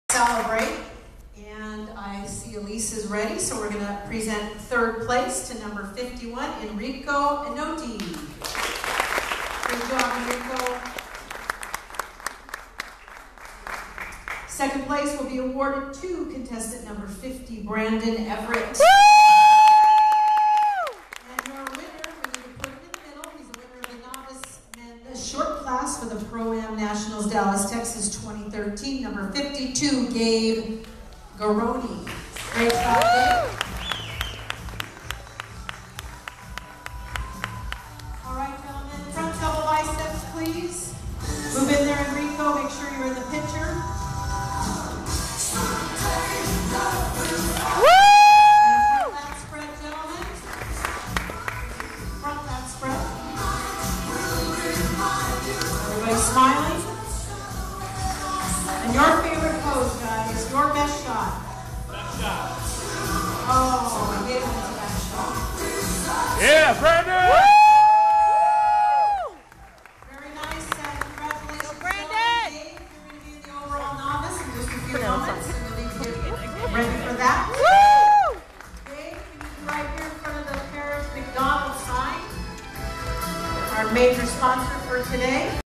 Celebrate. And I see Elise is ready, so we're going to present third place to number 51, Enrico Enotti. Good job, Enrico. Second place will be awarded to contestant number 50, Brandon Everett. Woo! And your winner, we need to put him in the middle, he's the winner of the Novice men's short class for the Pro-Am Nationals Dallas, Texas 2013, number 52, Gabe Garoni. Great job, Gabe. All right, gentlemen, front double biceps, please. Move in there, Enrico, make sure you're in the picture. Smiling. And your favorite pose, guys, your best shot. Best shot. Oh, I gave him his best shot. Yeah, Brandon! Woo! Very nice, and congratulations, Brandon! Dave. You're going to be in the overall novice in just a few moments, and you'll be ready for that. Woo! Dave, you need to right here in front of the Parish McDonald's sign, our major sponsor for today.